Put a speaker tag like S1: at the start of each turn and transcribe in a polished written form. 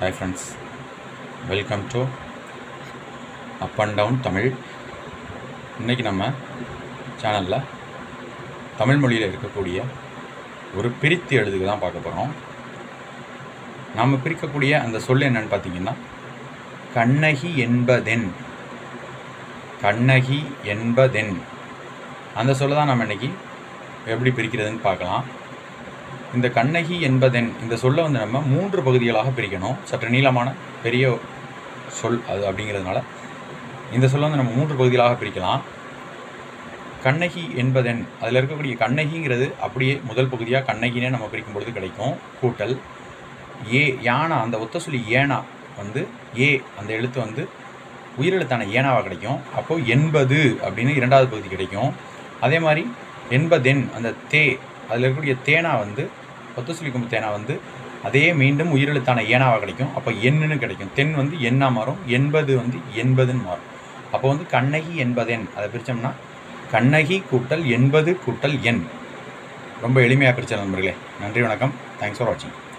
S1: Hi friends, welcome to Up and Down Tamil. இன்றைக்கி நம்ம சேனலில் தமிழ் மொழியில் இருக்கக்கூடிய ஒரு பிரித்து எழுதுக தான் பார்க்க போகிறோம். நாம் பிரிக்கக்கூடிய அந்த சொல் என்னன்னு பார்த்தீங்கன்னா கண்ணகி என்பதென். கண்ணகி என்பதென் அந்த சொல்ல தான் நம்ம இன்றைக்கி எப்படி பிரிக்கிறதுன்னு பார்க்கலாம். இந்த கண்ணகி என்பதென் இந்த சொல்லை நம்ம 3 பகுதிகளாக பிரிக்கணும். சற்று நீளமான பெரிய சொல் அது அப்படிங்கிறதுனால இந்த சொல்லை நம்ம 3 பகுதிகளாக பிரிக்கலாம். கண்ணகி என்பதென் அதில் இருக்கக்கூடிய கண்ணகிங்கிறது அப்படியே முதல் பகுதியாக கண்ணகினே நம்ம பிரிக்கும் பொழுது கிடைக்கும். கூட்டல் யானா அந்த ஒத்த சொல்லி ஏனா ஏ அந்த எழுத்து உயிரெழுத்தான ஏனாவாக கிடைக்கும். அப்போது என்பது அப்படின்னு 2வது பகுதி கிடைக்கும். அதே மாதிரி என்பதென் அந்த அதில் இருக்கக்கூடிய தேனா ஒத்த சொல்லி கொம்பு தேனா அதே மீண்டும் உயிரெழுத்தான ஏனாவாக கிடைக்கும். அப்போ எண்ணுன்னு கிடைக்கும். தென் எண்ணா மாறும். என்பது என்பதுன்னு மாறும். அப்போ கண்ணகி என்பதென் அதை பிரித்தோம்னா கண்ணகி கூட்டல் என்பது கூட்டல் எண். ரொம்ப எளிமையாக பிரிச்ச நண்பர்களே. நன்றி, வணக்கம். தேங்க்ஸ் ஃபார் வாட்சிங்.